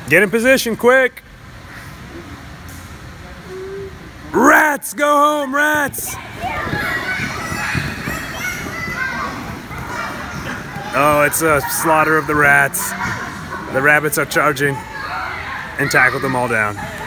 Get in position, quick. Rats, go home, rats. Oh, it's a slaughter of the rats. The rabbits are charging and tackled them all down.